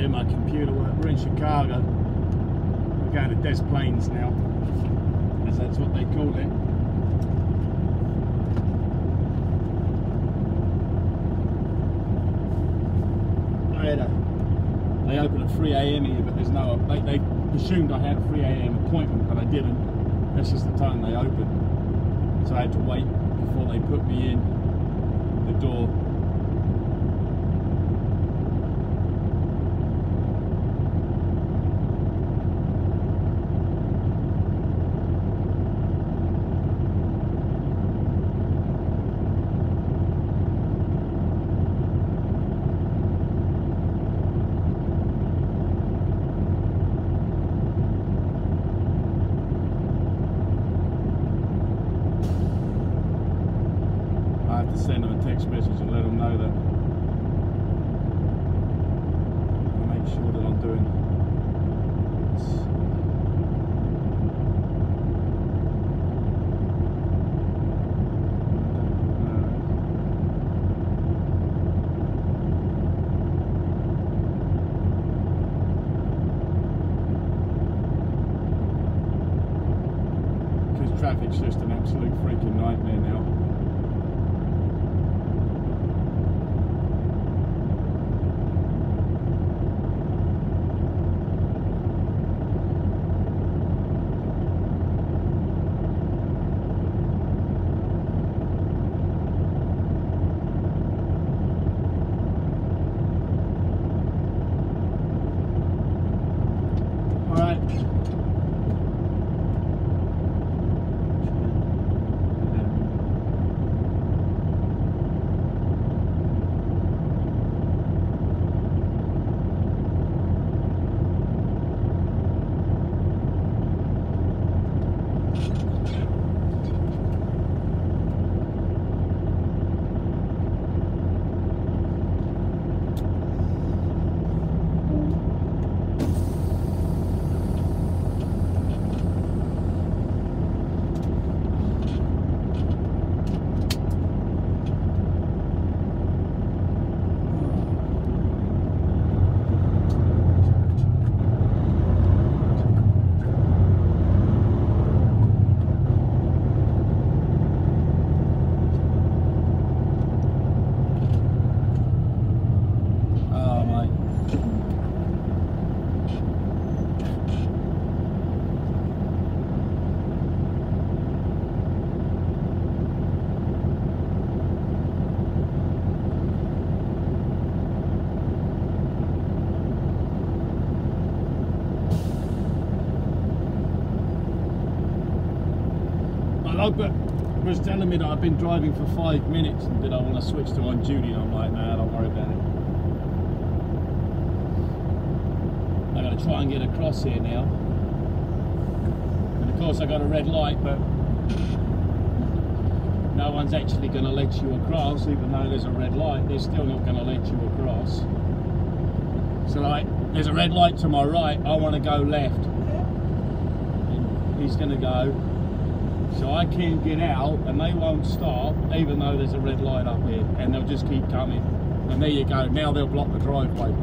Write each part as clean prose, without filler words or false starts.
do my computer work. We're in Chicago. We're going to Des Plaines now, as that's what they call it. They open at 3 AM here, but there's no. They assumed I had a 3 AM appointment, but I didn't. That's just the time they open. So I had to wait before they put me in the door. Send them a text message and let them know that. I'll make sure that I'm doing because traffic's just an absolute freaking nightmare now. Albert was telling me that I've been driving for 5 minutes and did I want to switch to on duty, and I'm like, nah, don't worry about it. I gotta try and get across here now. And of course I got a red light, but no one's actually gonna let you across. Even though there's a red light, they're still not gonna let you across. So like, there's a red light to my right, I wanna go left. And he's gonna go. So I can't get out, and they won't stop, even though there's a red light up here, and they'll just keep coming. And there you go, now they'll block the driveway.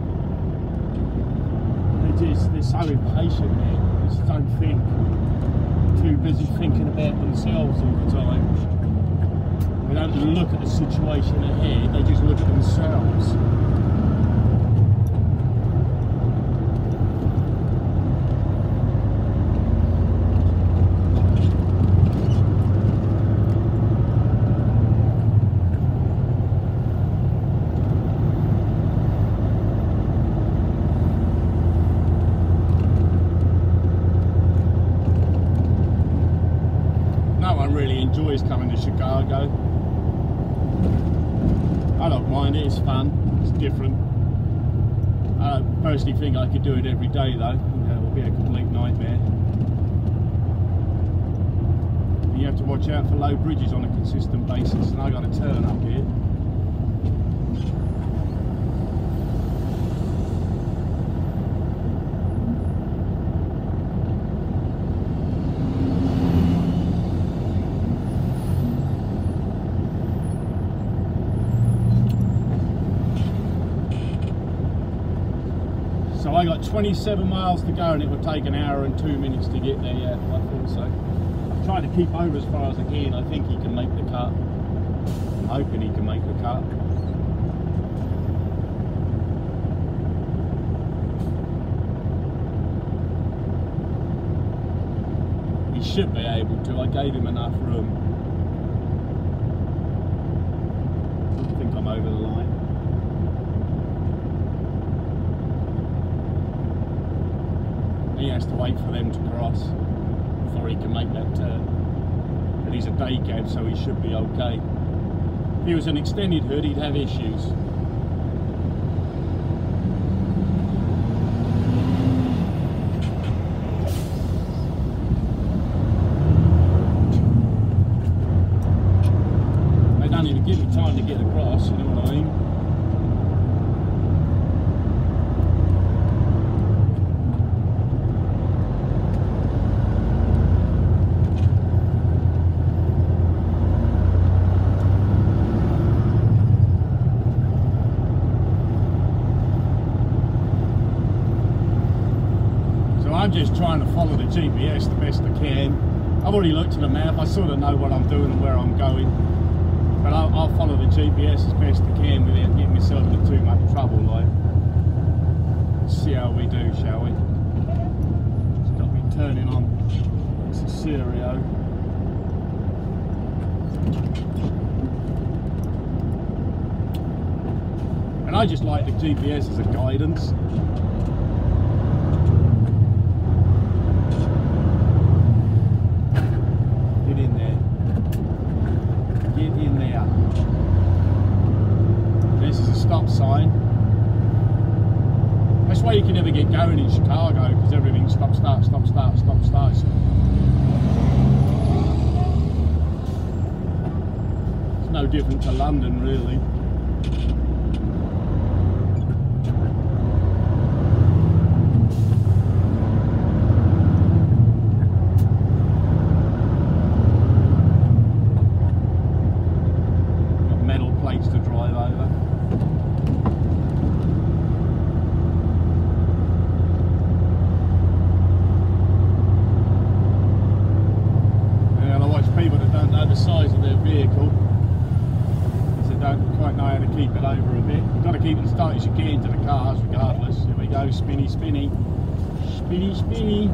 They're so impatient, man. They just don't think. Too busy thinking about themselves all the time. They don't look at the situation ahead, they just look at themselves. Enjoys coming to Chicago. I don't mind it, it's fun, it's different. I personally think I could do it every day though. It will be a complete nightmare. You have to watch out for low bridges on a consistent basis, and I got a turn up here. I got 27 miles to go and it would take an hour and 2 minutes to get there. Yeah, I thought so. I'm trying to keep over as far as I can. I think he can make the cut. I'm hoping he can make the cut. He should be able to. I gave him enough room. I think I'm over the line. He has to wait for them to cross before he can make that turn. But he's a day cab, so he should be okay. If he was an extended hood, he'd have issues. They don't even give me time to get across, you know what I mean? I'm just trying to follow the GPS the best I can. I've already looked at the map, I sort of know what I'm doing and where I'm going. But I'll follow the GPS as best I can without getting myself into too much trouble. Like, let's see how we do, shall we? It's got me turning on Stereo. And I just like the GPS as a guidance. Stop sign. That's why you can never get going in Chicago, because everything's stop, start, stop, start, stop, start. It's no different to London, really. Got metal plates to drive over. People that don't know the size of their vehicle, because they don't quite know how to keep it over a bit. You've got to keep it as tight as you can to the cars regardless. Here we go, spinny, spinny, spinny, spinny.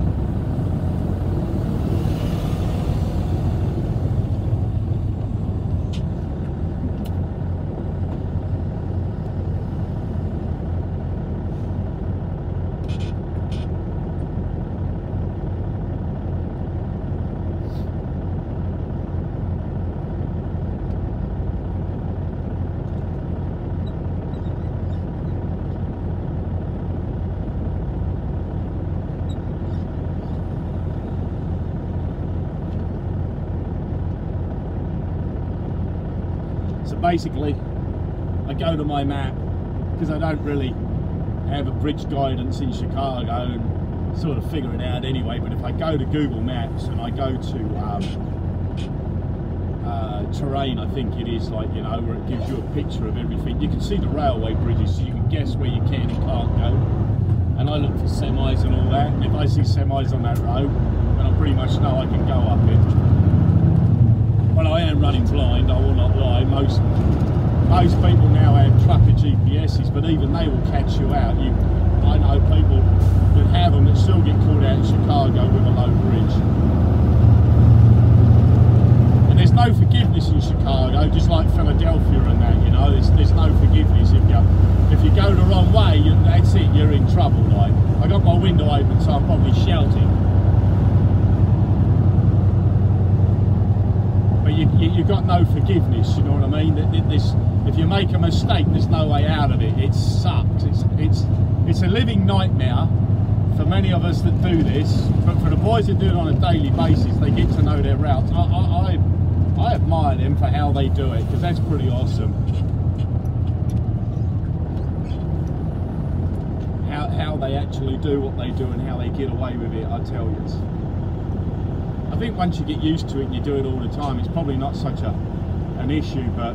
So basically, I go to my map, because I don't really have a bridge guidance in Chicago, and sort of figure it out anyway. But if I go to Google Maps and I go to terrain, I think it is, like, you know, where it gives you a picture of everything. You can see the railway bridges, so you can guess where you can and can't go. And I look for semis and all that, and if I see semis on that road, then I pretty much know I can go up it. Well, I am running blind, I will not lie. Most people now have trucker GPSs, but even they will catch you out. I know people that have them that still get caught out in Chicago with a low bridge. And there's no forgiveness in Chicago, just like Philadelphia and that, you know. There's no forgiveness. If you go the wrong way, that's it, you're in trouble. Like, I got my window open, so I'm probably shouting. But you've got no forgiveness, you know what I mean? If you make a mistake, there's no way out of it. It sucks. It's a living nightmare for many of us that do this, but for the boys that do it on a daily basis, they get to know their routes. I admire them for how they do it, because that's pretty awesome. How they actually do what they do and how they get away with it, I tell you. I think once you get used to it and you do it all the time, it's probably not such an issue, but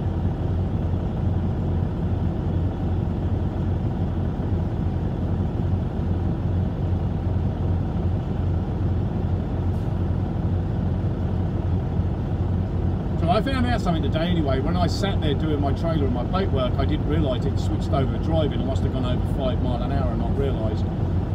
I found out something today anyway. When I sat there doing my trailer and my paintwork, I didn't realise it switched over to driving. I must have gone over 5 miles an hour and not realised.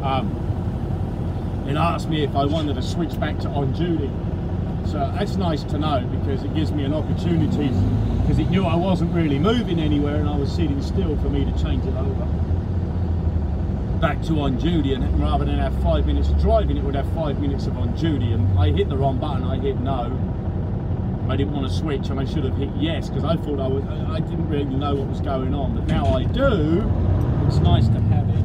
It asked me if I wanted to switch back to on duty. So that's nice to know, because it gives me an opportunity, because it knew I wasn't really moving anywhere and I was sitting still, for me to change it over back to on duty, and rather than have 5 minutes of driving, it would have 5 minutes of on duty. And I hit the wrong button. I hit no. I didn't want to switch, and I should have hit yes, because I thought I didn't really know what was going on, but now I do. It's nice to have it.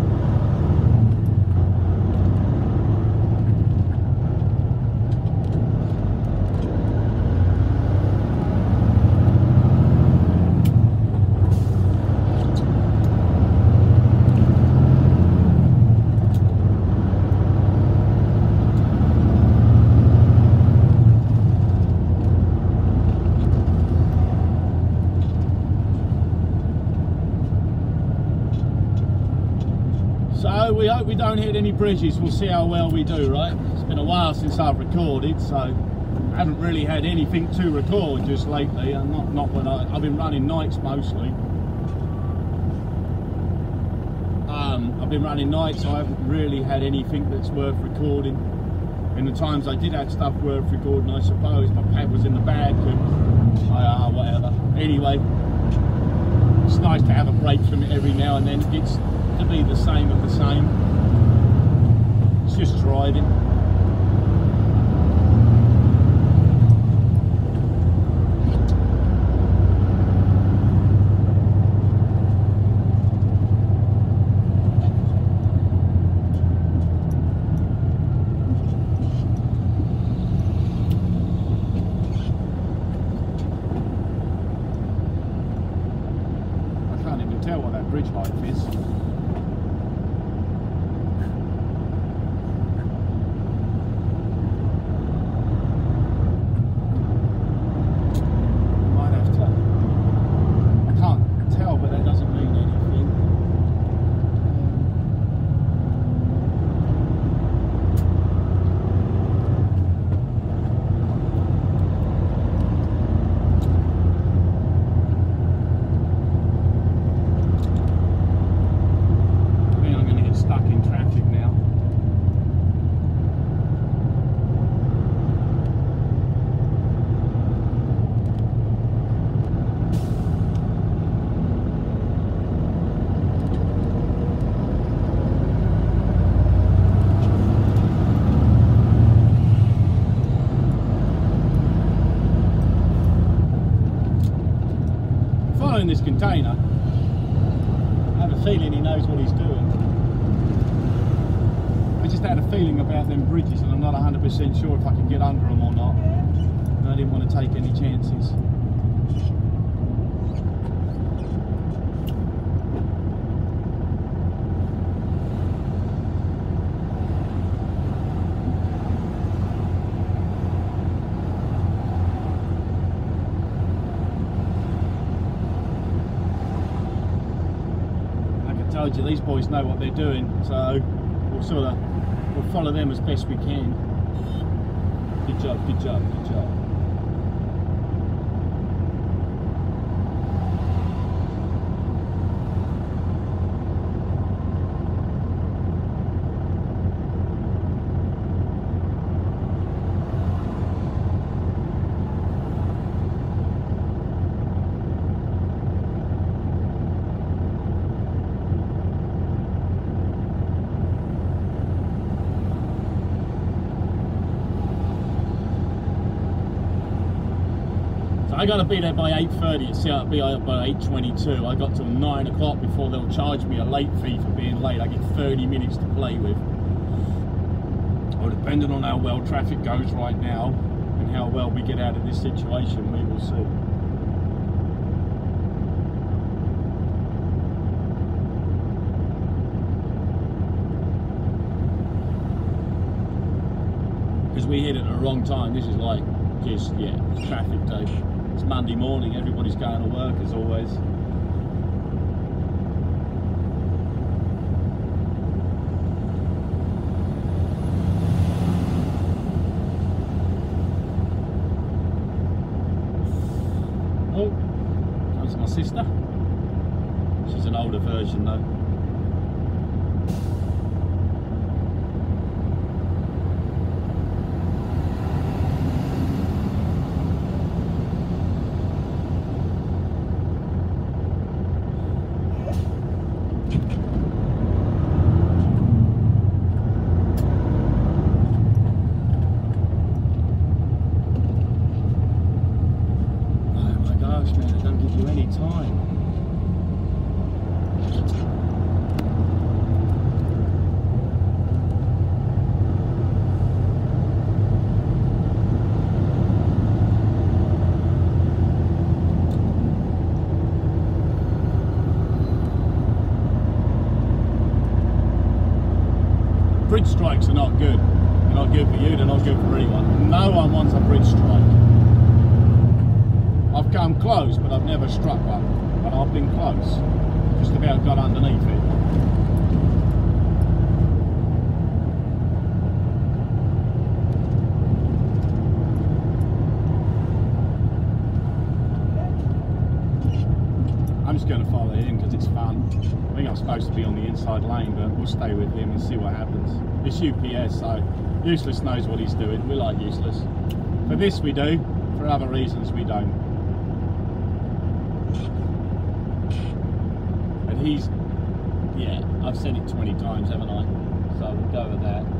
So we hope we don't hit any bridges. We'll see how well we do, right? It's been a while since I've recorded, so I haven't really had anything to record just lately, and not when I've been running nights mostly. I've been running nights, so I haven't really had anything that's worth recording. In the times I did have stuff worth recording, I suppose, my pad was in the bag, whatever. Anyway, it's nice to have a break from it every now and then. It gets to be the same of the same. It's just driving. I can't even tell what that bridge height is. This container, I have a feeling he knows what he's doing. I just had a feeling about them bridges, and I'm not 100% sure if I can get under them or not, and I didn't want to take any chances. You, these boys know what they're doing, so we'll follow them as best we can. Good job, good job, good job. I got to be there by 8:30 at CRB by 8:22. I got till 9 o'clock before they'll charge me a late fee for being late. I get 30 minutes to play with. Well, depending on how well traffic goes right now and how well we get out of this situation, we will see. Because we hit it at the wrong time. This is like just, yeah, traffic day. It's Monday morning, everybody's going to work as always. sister. She's an older version though. Bridge strikes are not good. They're not good for you, they're not good for anyone. No one wants a bridge strike. I've come close, but I've never struck one. But I've been close. Just about got underneath it. I'm just going to follow him because it's fun. I think I'm supposed to be on the inside lane, but we'll stay with him and see what happens. It's UPS, so Useless knows what he's doing. We like Useless. For this we do, for other reasons we don't. And he's, yeah, I've said it 20 times, haven't I? So we'll go with that.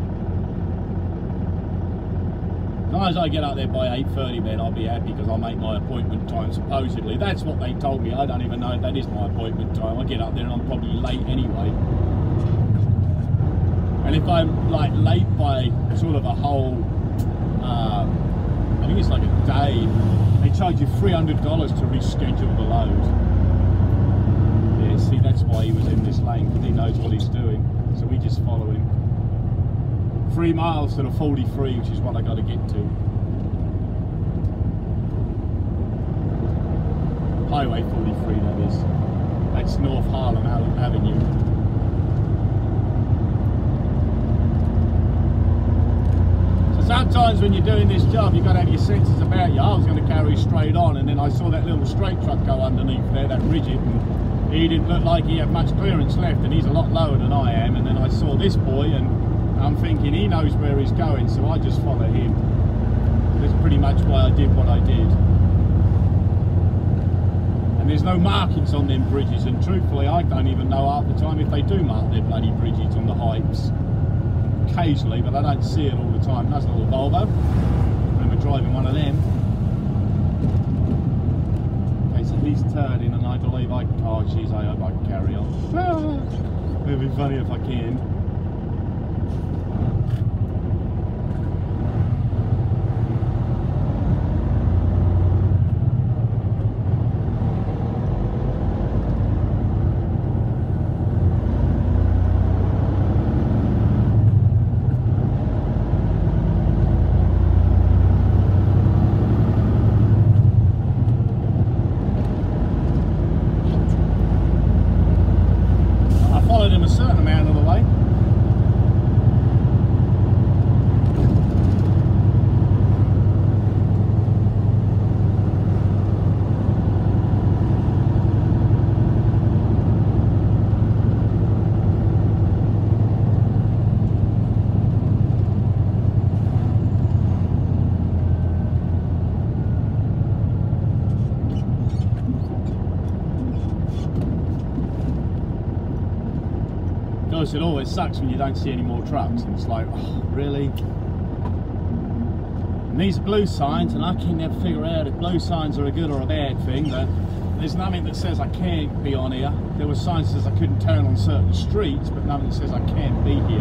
As long as I get up there by 8:30, then I'll be happy because I'll make my appointment time, supposedly. That's what they told me. I don't even know if that is my appointment time. I get up there and I'm probably late anyway. And if I'm like late by sort of a whole, I think it's like a day, they charge you $300 to reschedule the load. Yeah, see, that's why he was in this lane, because he knows what he's doing. So we just follow him. 3 miles to the 43, which is what I got to get to. Highway 43, that is. That's North Harlem Avenue. So sometimes when you're doing this job, you've got to have your senses about you. I was going to carry straight on, and then I saw that little straight truck go underneath there, that Ridget, and he didn't look like he had much clearance left, and he's a lot lower than I am. And then I saw this boy, and I'm thinking he knows where he's going, so I just follow him. That's pretty much why I did what I did. And there's no markings on them bridges, and truthfully I don't even know half the time if they do mark their bloody bridges on the heights. Occasionally, but I don't see it all the time. Nice little Volvo. I remember driving one of them. Okay, so he's turning, and I believe I can, oh jeez, I hope I can carry on. It'd be funny if I can. It always sucks when you don't see any more trucks, and it's like, oh, really? And these are blue signs, and I can never figure out if blue signs are a good or a bad thing, but there's nothing that says I can't be on here. There were signs that says I couldn't turn on certain streets, but nothing that says I can't be here.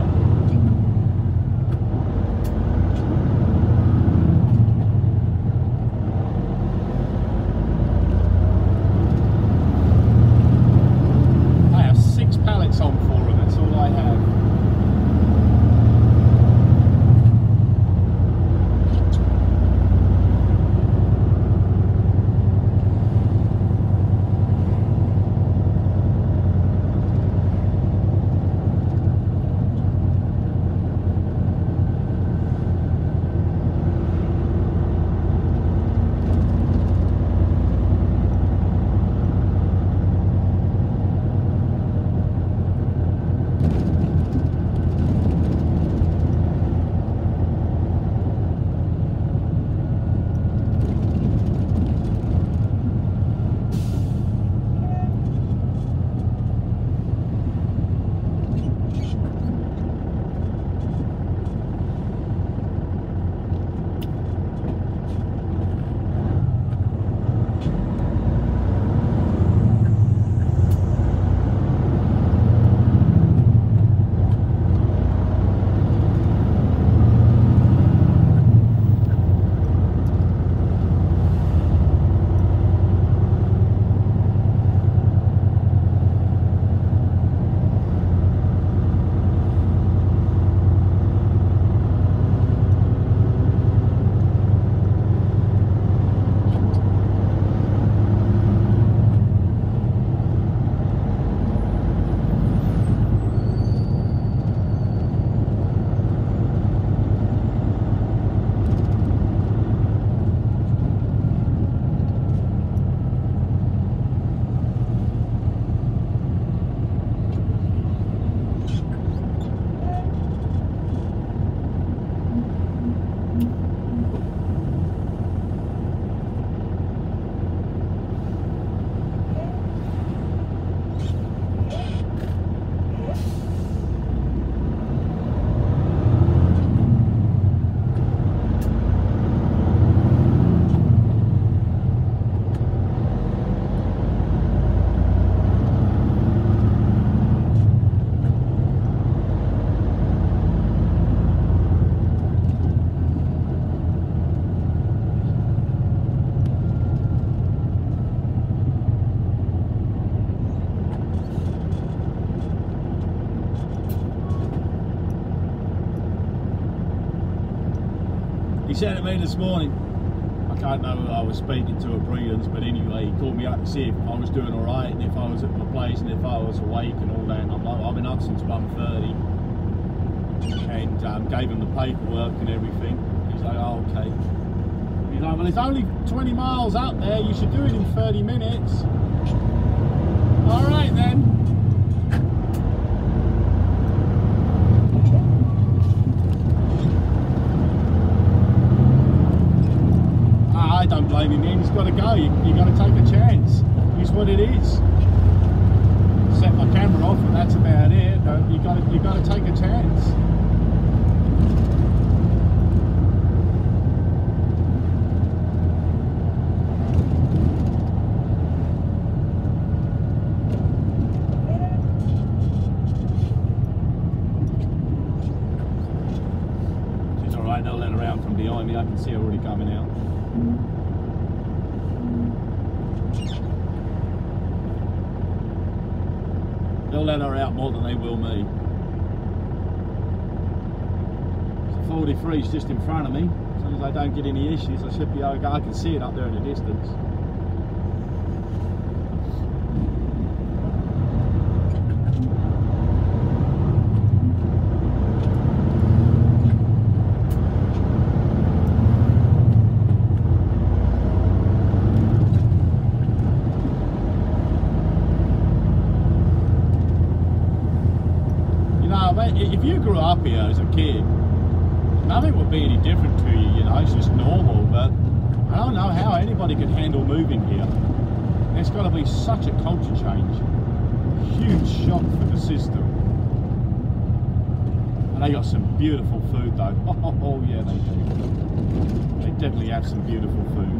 said to me this morning, I can't know who I was speaking to at Breedon's, but anyway, he called me up to see if I was doing alright and if I was at my place and if I was awake and all that. And I'm like, I've been up since 1:30 and gave him the paperwork and everything. He's like, oh, okay. He's like, well, it's only 20 miles up there, you should do it in 30 minutes. Alright then. I don't blame him, man. He's got to go. You got to take a chance. It's what it is. Set my camera off, and that's about it. You got to take a chance. She's all right. They'll let her out from behind me. I can see her already coming out. They'll let her out more than they will me. So 43 is just in front of me. As long as I don't get any issues, I should be okay. I can see it up there in the distance. If you grew up here as a kid, nothing would be any different to you, you know, it's just normal, but I don't know how anybody could handle moving here. There's got to be such a culture change. Huge shock for the system. And they got some beautiful food though. Oh yeah, they do. They definitely have some beautiful food.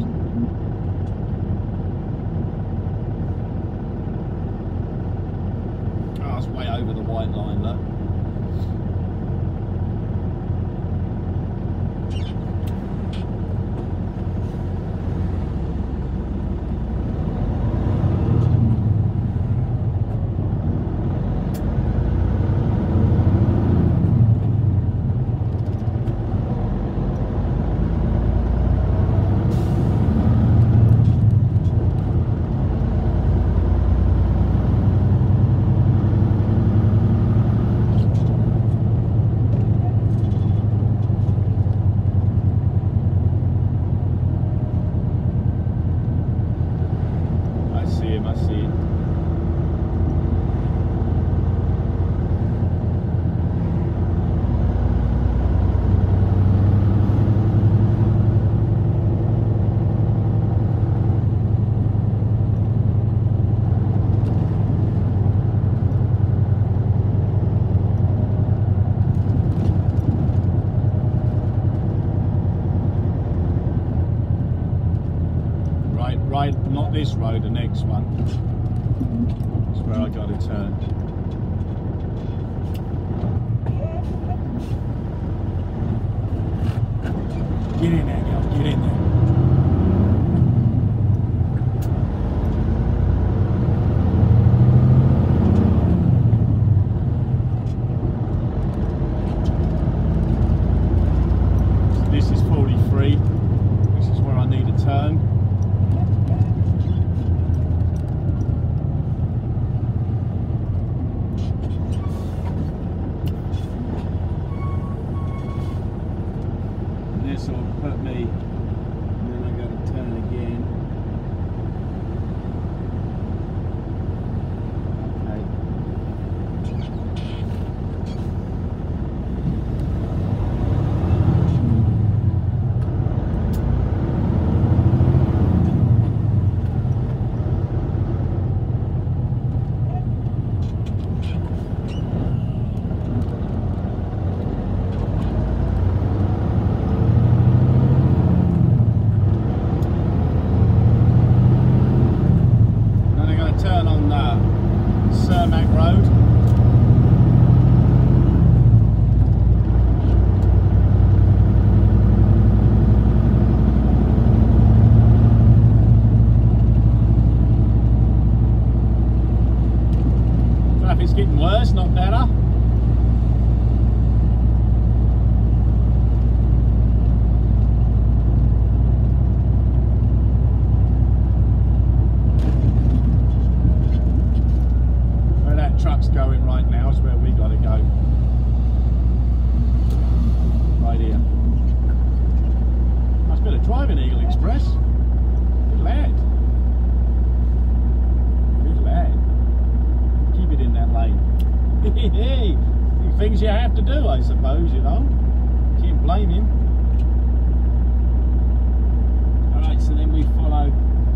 Oh, it's way over the white line though. Right, not this road, the next one. That's where I got to turn. Get in there, girl, get in there. So this is 43. This is where I need to turn. This will put me, and then I got to turn again. Traffic's getting worse, not better. That's where we got to go. Right here. Nice bit of driving, Eagle Express. Good lad. Good lad. Keep it in that lane. Hey, things you have to do, I suppose, you know. Can't blame him. Alright, so then we follow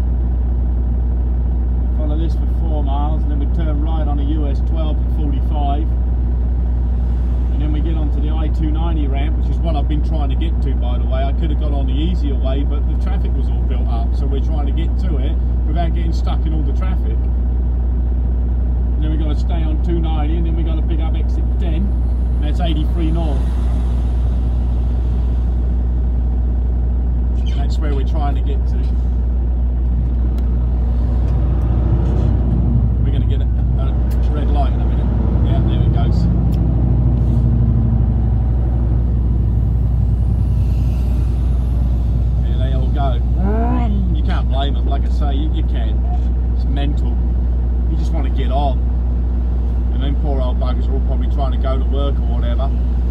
this for 4 miles, and then we turn right on a US 12 at 45, and then we get onto the I-290 ramp, which is what I've been trying to get to, by the way. I could have got on the easier way, but the traffic was all built up, so we're trying to get to it without getting stuck in all the traffic. And then we've got to stay on 290, and then we've got to pick up exit 10, and that's 83 north. And that's where we're trying to get to. Get a red light in a minute. Yeah, there it goes. Here they all go. You can't blame them, like I say, you can. It's mental. You just want to get on. And then poor old buggers are all probably trying to go to work or whatever.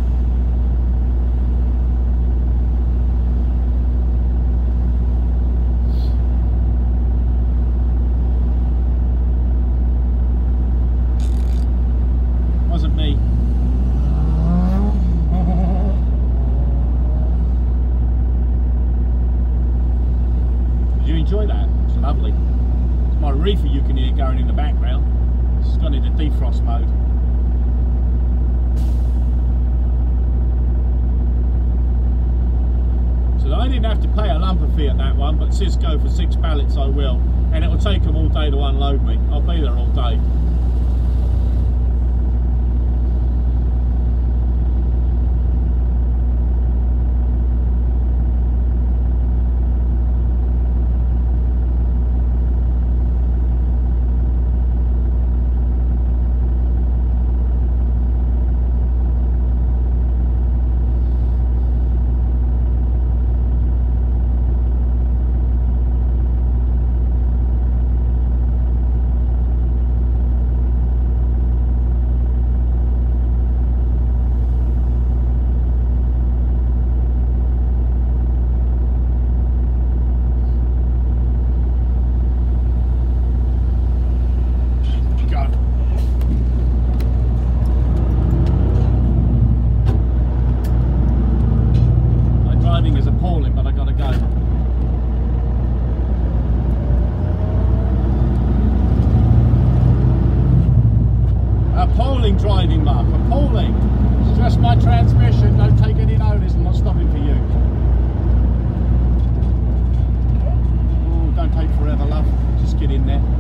Wasn't me. Did you enjoy that? It's lovely. It's my reefer you can hear going in the background. It's gone into defrost mode. So I didn't have to pay a lumper fee at that one, but Cisco for 6 pallets I will. And it will take them all day to unload me. I'll be there all day. Driving, Mark, appalling. It's just my transmission, don't take any notice, I'm not stopping for you. Oh, don't take forever, love, just get in there.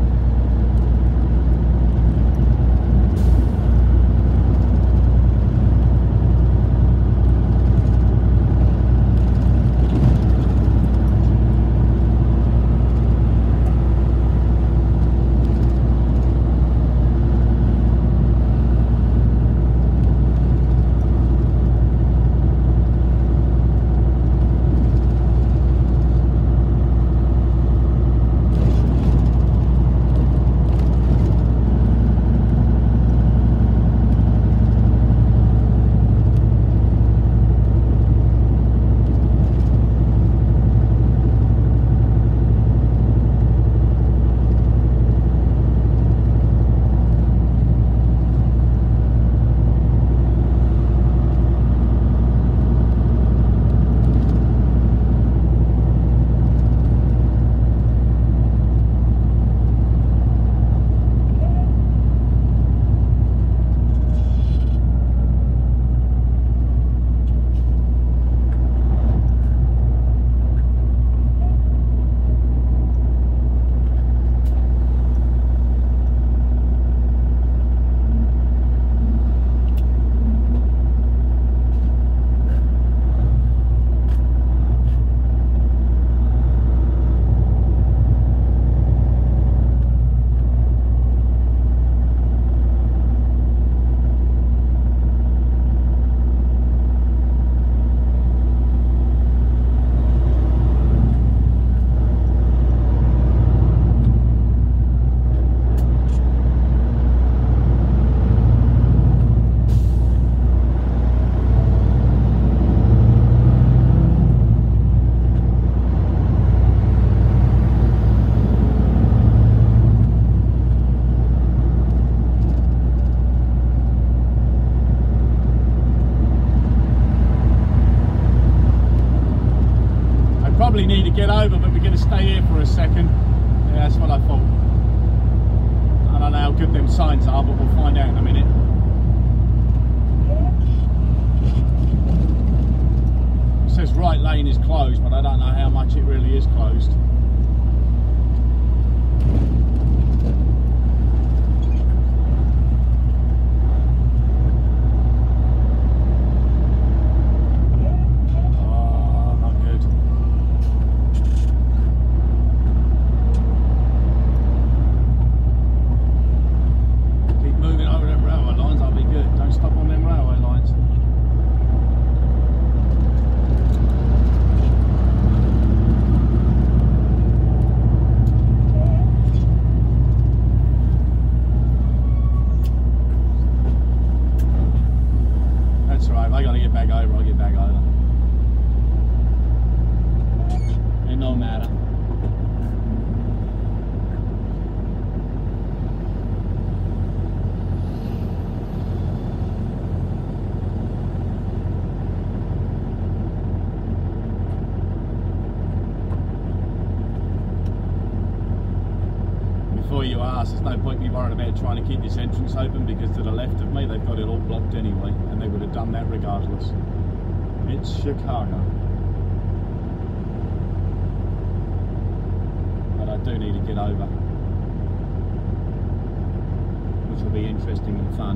second. Yeah, that's what I thought. I don't know how good them signs are, but we'll find out in a minute. It says right lane is closed, but I don't know how much it really is closed. You ask, there's no point me worrying about trying to keep this entrance open, because to the left of me they've got it all blocked anyway, and they would have done that regardless. It's Chicago. But I do need to get over, which will be interesting and fun.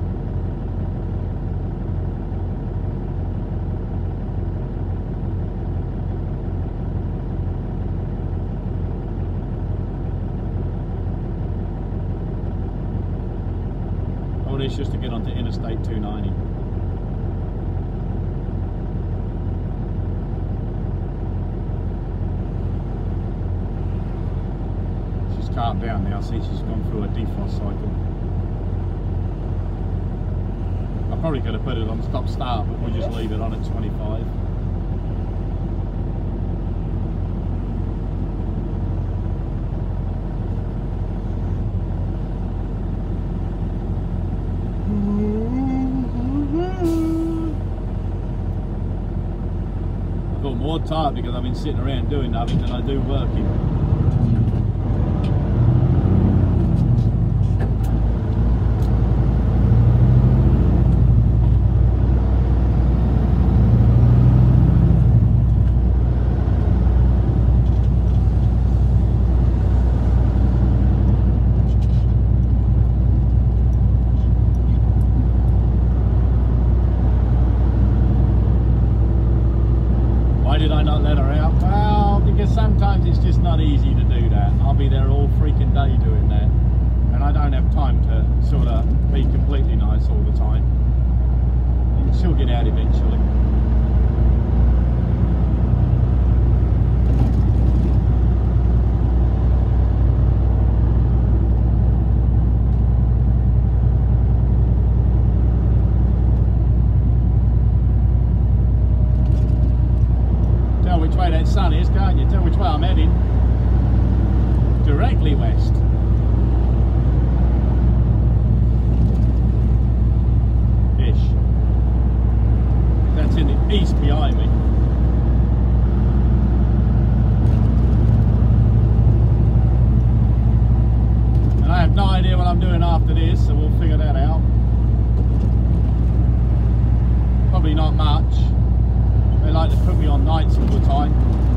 It's just to get onto Interstate 290. She's calmed down now. See, she's gone through a defrost cycle. I probably could have put it on stop start, but we'll just leave it on at 25. More tired because I've been sitting around doing nothing than I do working. Did I not let her out? Well, because sometimes it's just not easy to do that. I'll be there all freaking day doing that, and I don't have time to sort of be completely nice all the time. And she'll get out eventually. Which way that sun is, can't you? Tell which way I'm heading. Directly west. Ish. That's in the east behind me. And I have no idea what I'm doing after this, so we'll figure that out. Probably not much. They like to put me on nights all the time.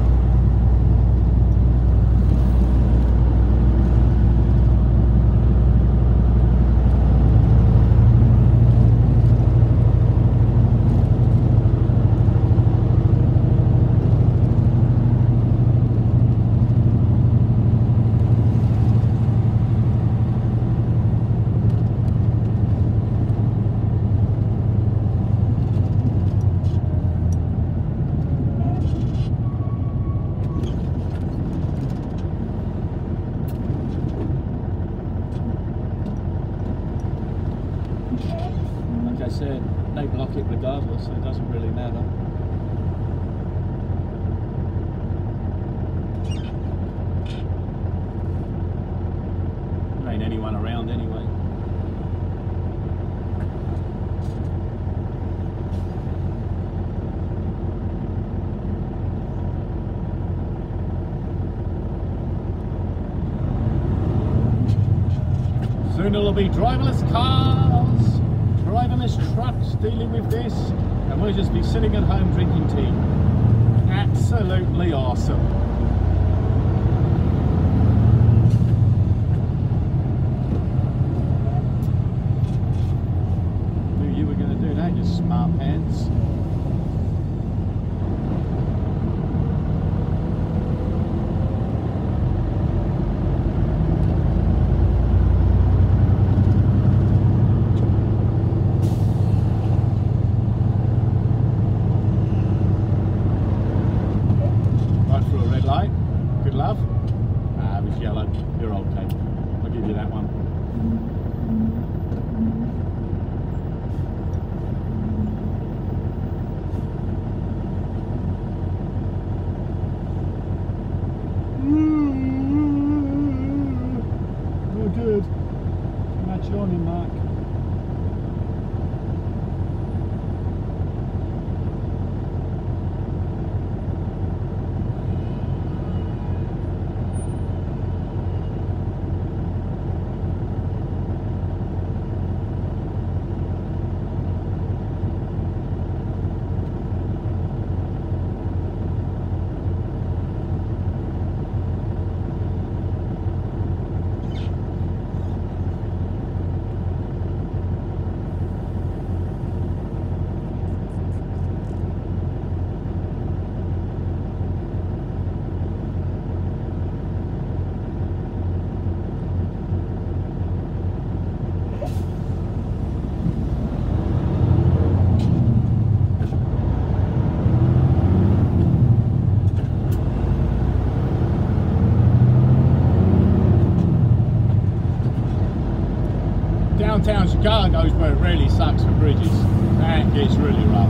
Like I said, they block it regardless, so it doesn't really matter. There ain't anyone around anyway. Soon it'll be driverless cars, driverless trucks dealing with this, and we'll just be sitting at home drinking tea. Absolutely awesome. Knew you were going to do that, you smart pants. Good love. Ah, it was yellow. You're okay. I'll give you that one. You're good. Match on him, Mark. Downtown Chicago is where it really sucks for bridges. That gets really rough.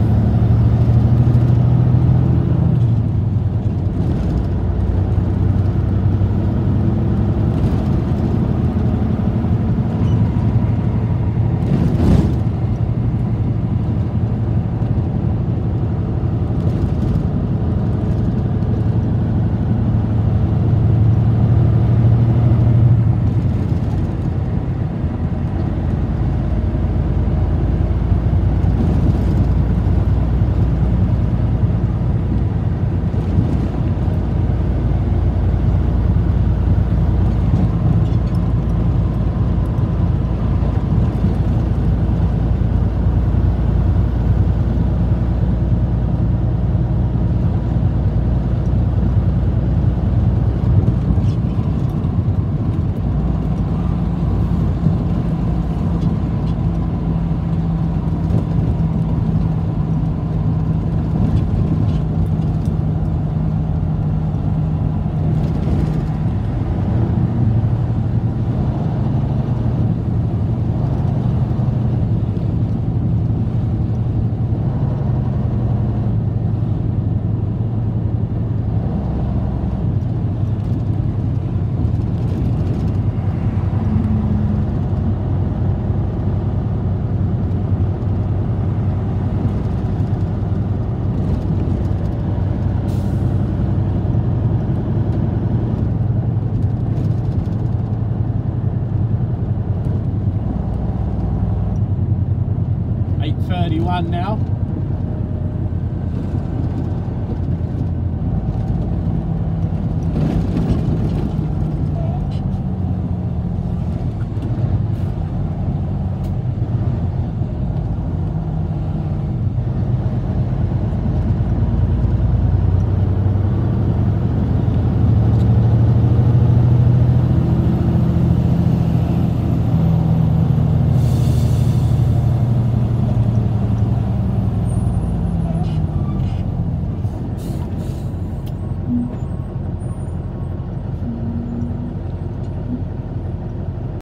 Now